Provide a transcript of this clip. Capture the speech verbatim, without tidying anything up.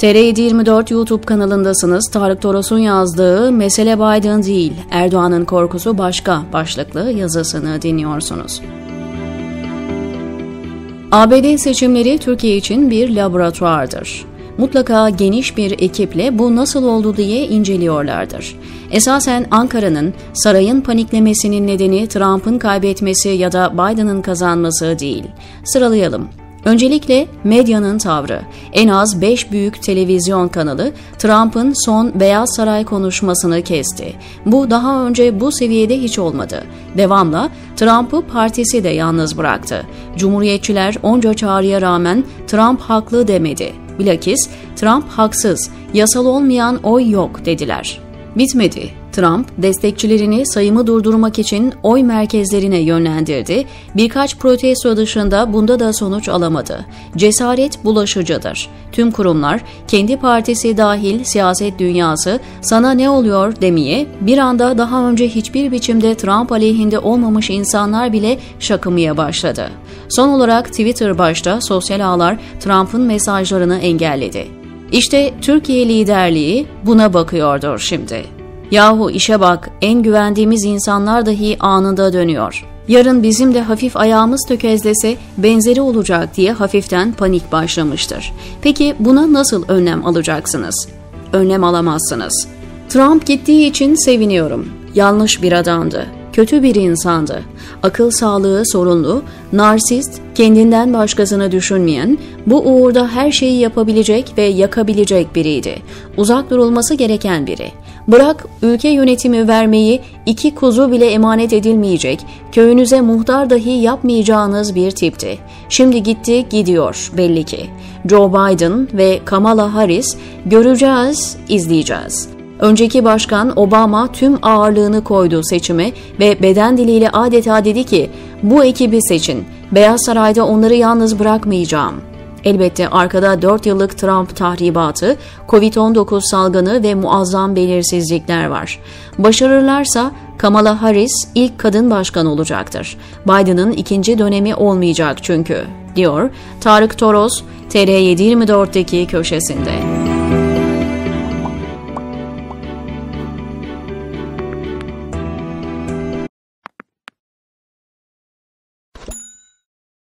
T R yedi yirmi dört YouTube kanalındasınız. Tarık Toros'un yazdığı "Mesele Biden değil, Erdoğan'ın korkusu başka" başlıklı yazısını dinliyorsunuz. A B D seçimleri Türkiye için bir laboratuvardır. Mutlaka geniş bir ekiple bu nasıl oldu diye inceliyorlardır. Esasen Ankara'nın, sarayın paniklemesinin nedeni Trump'ın kaybetmesi ya da Biden'ın kazanması değil. Sıralayalım. Öncelikle medyanın tavrı. En az beş büyük televizyon kanalı Trump'ın son Beyaz Saray konuşmasını kesti. Bu daha önce bu seviyede hiç olmadı. Devamla Trump'ı partisi de yalnız bıraktı. Cumhuriyetçiler onca çağrıya rağmen Trump haklı demedi. Bilakis Trump haksız, yasal olmayan oy yok dediler. Bitmedi. Trump, destekçilerini sayımı durdurmak için oy merkezlerine yönlendirdi. Birkaç protesto dışında bunda da sonuç alamadı. Cesaret bulaşıcıdır. Tüm kurumlar, kendi partisi dahil siyaset dünyası "sana ne oluyor" demeye, bir anda daha önce hiçbir biçimde Trump aleyhinde olmamış insanlar bile şakımaya başladı. Son olarak Twitter başta sosyal ağlar Trump'ın mesajlarını engelledi. İşte Türkiye liderliği buna bakıyordur şimdi. Yahu işe bak, en güvendiğimiz insanlar dahi anında dönüyor. Yarın bizim de hafif ayağımız tökezlese benzeri olacak diye hafiften panik başlamıştır. Peki buna nasıl önlem alacaksınız? Önlem alamazsınız. Trump gittiği için seviniyorum. Yanlış bir adamdı. Kötü bir insandı. Akıl sağlığı sorunlu, narsist, kendinden başkasını düşünmeyen, bu uğurda her şeyi yapabilecek ve yakabilecek biriydi. Uzak durulması gereken biri. Bırak ülke yönetimi vermeyi, iki kuzu bile emanet edilmeyecek, köyünüze muhtar dahi yapmayacağınız bir tipti. Şimdi gitti, gidiyor belli ki. Joe Biden ve Kamala Harris, göreceğiz, izleyeceğiz. Önceki başkan Obama tüm ağırlığını koydu seçime ve beden diliyle adeta dedi ki, bu ekibi seçin, Beyaz Saray'da onları yalnız bırakmayacağım. Elbette arkada dört yıllık Trump tahribatı, kovid on dokuz salgını ve muazzam belirsizlikler var. Başarırlarsa Kamala Harris ilk kadın başkan olacaktır. Biden'ın ikinci dönemi olmayacak çünkü, diyor Tarık Toros T R yedi yirmi dört'teki köşesinde.